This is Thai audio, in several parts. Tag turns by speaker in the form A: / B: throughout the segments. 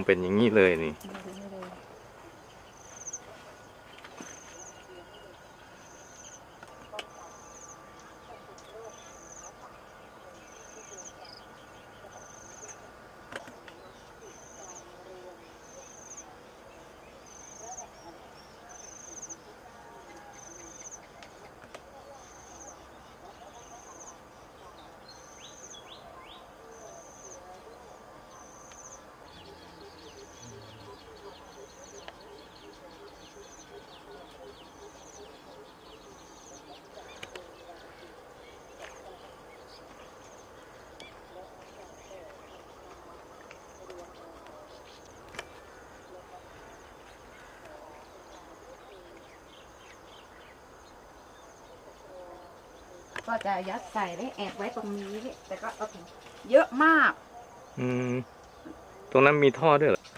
A: เป็นอย่างนี้เลยนี่
B: ก็จะยัดใส่ได้แอบไว้ตรงนี้แต่ก็เอาเยอะมาก
A: ตรงนั้นมีท่อด้วยเหรอ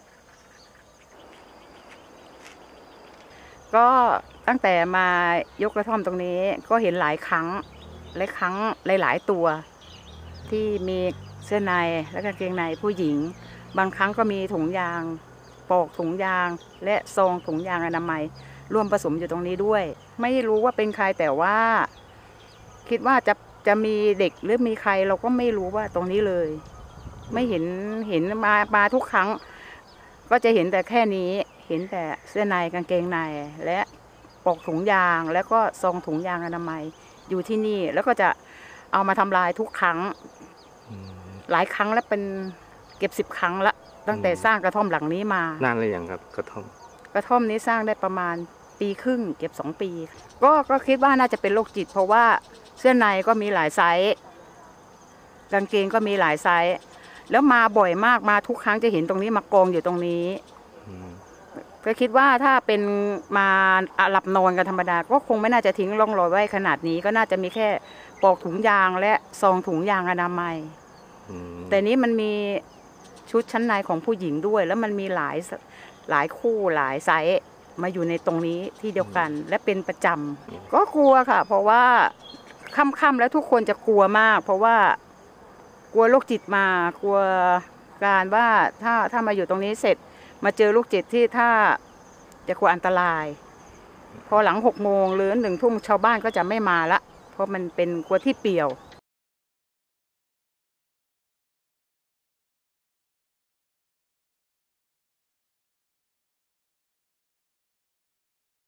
B: ก็ตั้งแต่มายกกระท่อมตรงนี้ก็เห็นหลายครั้งหลายตัวที่มีเสื้อในและกางเกงในผู้หญิงบางครั้งก็มีถุงยางปอกถุงยางและซองถุงยางอนามัยร่วมผสมอยู่ตรงนี้ด้วยไม่รู้ว่าเป็นใครแต่ว่าคิดว่าจะมีเด็กหรือมีใครเราก็ไม่รู้ว่าตรงนี้เลยไม่เห็นมาทุกครั้งก็จะเห็นแต่แค่นี้เห็นแต่เสื้อในกางเกงในและปอกถุงยางแล้วก็ซองถุงยางอนามัยอยู่ที่นี่แล้วก็จะเอามาทำลายทุกครั้งหลายครั้งแล้วเป็นเก็บ10 ครั้งละตั้งแต่สร้างกระท่อมหลังนี้มาน
A: านเลยยังครับกระท่
B: อมนี้สร้างได้ประมาณปีครึ่งเก็บ2 ปีก็คิดว่าน่าจะเป็นโรคจิตเพราะว่าเสื้อในก็มีหลายไซส์กางเกงก็มีหลายไซส์แล้วมาบ่อยมากมาทุกครั้งจะเห็นตรงนี้มากองอยู่ตรงนี้ก็คิดว่าถ้าเป็นมาหลับนอนกันธรรมดาก็คงไม่น่าจะทิ้งร่องรอยไว้ขนาดนี้ก็น่าจะมีแค่ปอกถุงยางและซองถุงยางอนามัยแต่นี้มันมีชุดชั้นในของผู้หญิงด้วยแล้วมันมีหลายคู่หลายไซส์มาอยู่ในตรงนี้ที่เดียวกันและเป็นประจำก็กลัวค่ะเพราะว่าค่ำๆแล้วทุกคนจะกลัวมากเพราะว่ากลัวโรคจิตมากลัวการว่าถ้ามาอยู่ตรงนี้เสร็จมาเจอลูกจิตที่ถ้าจะกลัวอันตรายพอหลัง6 โมงหรือ1 ทุ่มชาวบ้านก็จะไม่มาละเพราะมันเป็นกลัวที่เปี่ยว